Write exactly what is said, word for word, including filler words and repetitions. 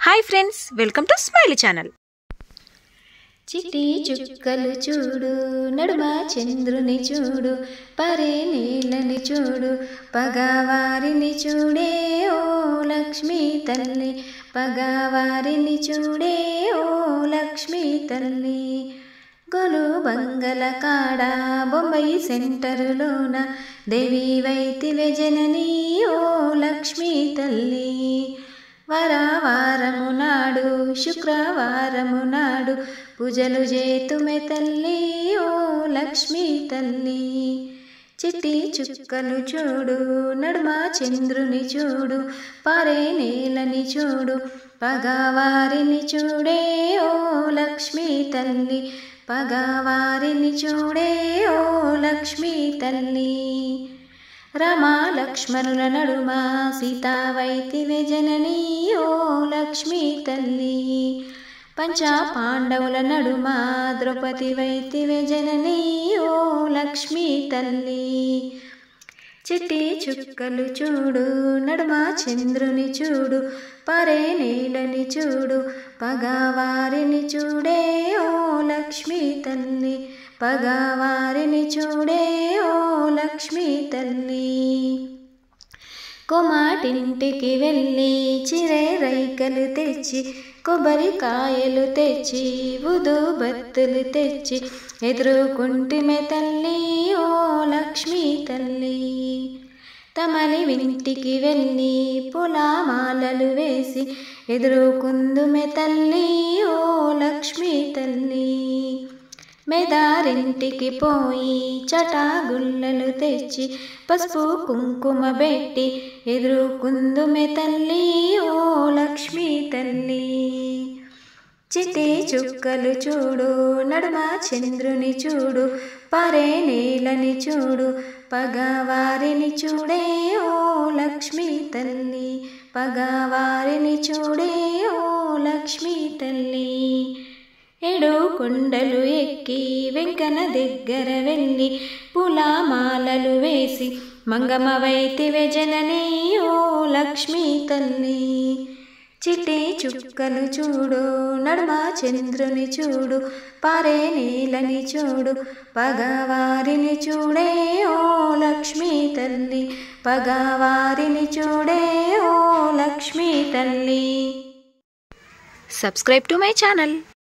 Hi friends, welcome to Smiley channel. చిటి చుక్కలు చూడు నడుమ చంద్రుని చూడు పరే నీలని చూడు పగవారిని చూడే ఓ లక్ష్మీ తల్లి పగవారిని చూడే ఓ లక్ష్మీ తల్లి గొలు బంగల కాడ బొంబాయి సెంటరులోన దేవి వైతివే జనని ఓ లక్ష్మీ తల్లి వారవారము నాడు శుక్రవారము నాడు పూజలు చేతుమే తల్లి ఓ లక్ష్మీ తల్లి చిట్టి చుక్కలు చూడు నడుమ చంద్రుని చూడు పారే నేలని చూడు పగవారిని చూడే ఓ లక్ష్మీ తల్లి పగవారిని చూడే ఓ లక్ష్మీ తల్లి రామ లక్ష్మణుల నడుమ సీతా వైతివే జనని ఓ లక్ష్మీ తల్లి పంచ పాండవుల నడుమ ద్రౌపది వైతివే జనని ఓ లక్ష్మీ తల్లి చిట్టి చుక్కలు చూడు నడుమ చంద్రుని చూడు పరే నీలని చూడు పగవారిని చూడే ఓ లక్ష్మీ తల్లి పగవారిని చూడే ఓ లక్ష్మీ తల్లి కొమాటింటికి వెళ్ళి చిరే రైకలు తెచ్చి కొబ్బరికాయలు తెచ్చి ఊదుబత్తులు తెచ్చి ఎదురుకుంటిమే తల్లి ఓ లక్ష్మీ తల్లి తమలి ఇంటికి వెళ్ళి పూలమాలలు వేసి ఎదురుకుందుమే తల్లి ఓ లక్ష్మీ తల్లి మేదారింటికి పోయి చటాగుల్లలు తెచ్చి పసుపు కుంకుమ పెట్టి ఎదురుకుందుమే తల్లి ఓ లక్ష్మీ తల్లి చిట్టి చుక్కలు చూడు నడుమ చంద్రుని చూడు పరే నీలని చూడు పగవారిని చూడే ఓ లక్ష్మీ తల్లి పగవారిని చూడే ఓ లక్ష్మీ తల్లి ఏడు కొండలు ఎక్కి వెంకన్న దగ్గర వెళ్ళి పూలమాలలు వేసి మంగమ్మ వైతివే జనని ఓ లక్ష్మీ తల్లి చిట్టి చుక్కలు చూడు నడుమ చంద్రుని చూడు పారే నీలని చూడు పగవారిని చూడే ఓ లక్ష్మీ తల్లి పగవారిని చూడే ఓ లక్ష్మీ తల్లి సబ్స్క్రైబ్ టు మై ఛానల్।